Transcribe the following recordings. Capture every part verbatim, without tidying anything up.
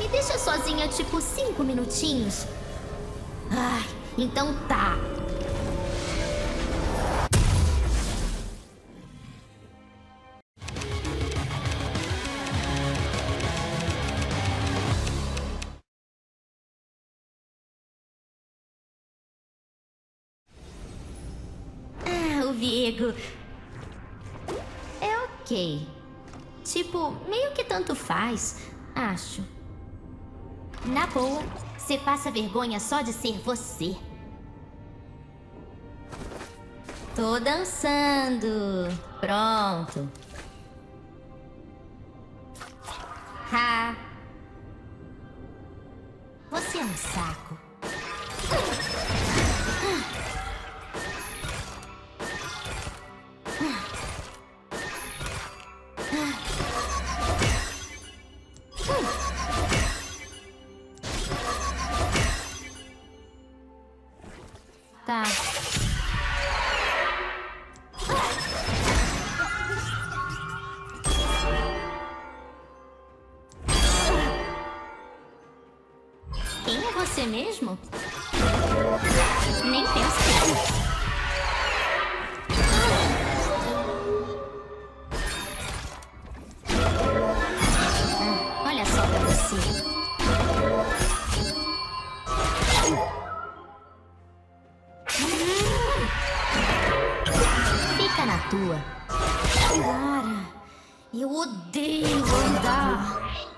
me deixa sozinha tipo cinco minutinhos? Ai, então tá. Ah, o Vigo. É ok. Tipo, meio que tanto faz, acho. Na boa, você passa vergonha só de ser você. Tô dançando. Pronto. Ha. Você é um saco. Tá. Quem é você mesmo? Nem penso. Ah, olha só pra você. Fica na tua. Cara, eu odeio andar.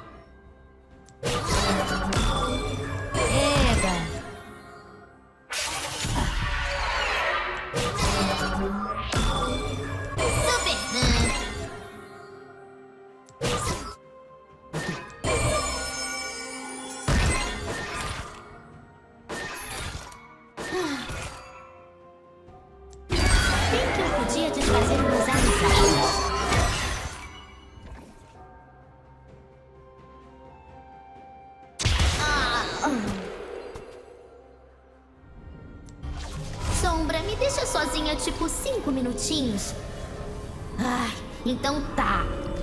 Ega. Super. Bem que eu podia desfazer meus amizades. Sombra, me deixa sozinha tipo cinco minutinhos? Ai, então tá.